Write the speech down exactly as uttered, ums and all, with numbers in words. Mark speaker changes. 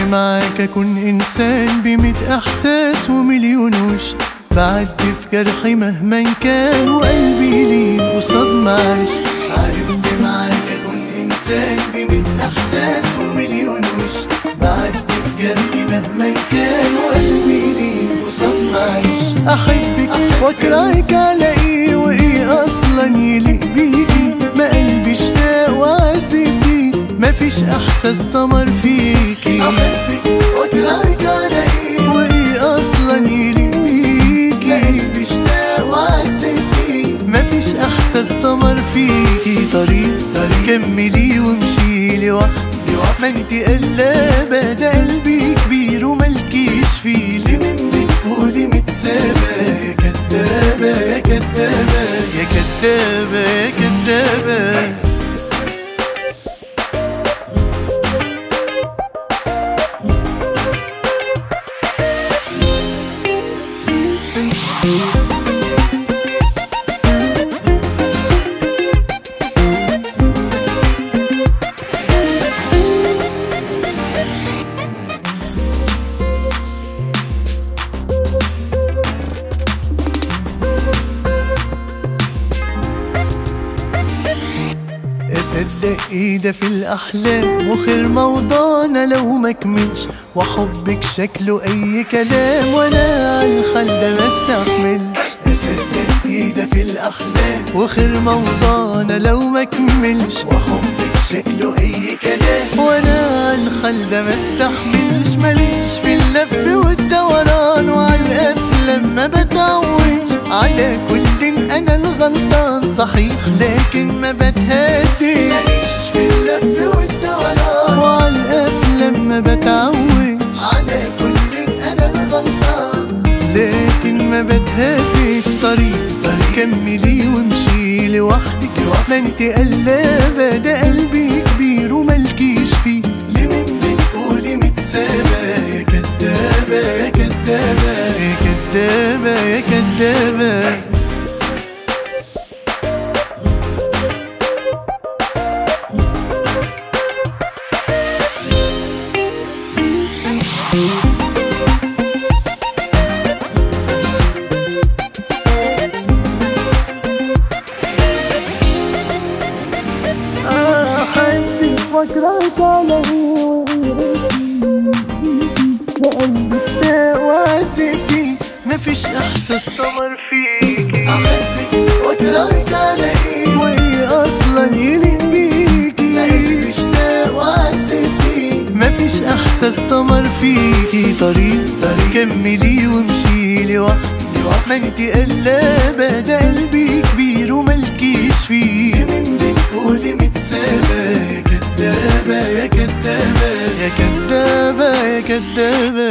Speaker 1: معاك اكون انسان بميت احساس ومليون وش، بعدي في جرحي مهما كان وقلبي ليه قصاد معاش. عرفت معاك اكون انسان بميت احساس ومليون وش، بعدي في جرحي مهما كان وقلبي ليه قصاد معاش. احبك واكرهك على ايه وايه اصلا يليق بيكي، ما قلبي اشتاق وعذبني مفيش احساس طمر فيكي. احبك واكرهك على ايه وايه اصلا يليق بيكي، ما قلبي اشتاق وعذبني مفيش احساس طمر فيكي. طريق طريق كملي وامشي لوحدي، ما انتي قلابة ده قلبي كبير وملكيش فيه. ليه منك قولي متسابة يا كدابة يا كدابة يا كدابة يا كدابة. اصدق ايه ده في الاحلام وخير موضوعنا لو مكملش، وحبك شكله اي كلام وانا عالحال ده ما استحملش. اصدق ايه ده في الاحلام وخير موضوعنا لو مكملش، وحبك شكله اي كلام وانا عالحال ده ما استحملش. ماليش في اللف والدوران وعالافلام ما بتعودش، على كل انا الغلطان صحيح لكن ما بتهديش. ماليش في اللف والدوران وعالافلام ما بتعودش، على كل انا الغلطان لكن ما بتهديش. طريق كملي وامشي لوحدك، ما انتي قلابة ده قلبي كبير وملكيش فيه. ليه منك قولي متسابة يا كدابة يا كدابة يا كدابة يا كدابة. واكرهك على ايه وقلبي اشتاق وعذبني مفيش احساس طمر فيكي. احبك واكرهك على ايه وايه اصلا يليق بيكي، قلبي اشتاق وعذبني مفيش احساس طمر فيكي. طريق طريق كملي وامشي لوحدي، ما انتي قلابة ده قلبي كبير وملكيش فيه. منك قولي متسابة يا كدابة يا كدابة يا كدابة يا كدابة.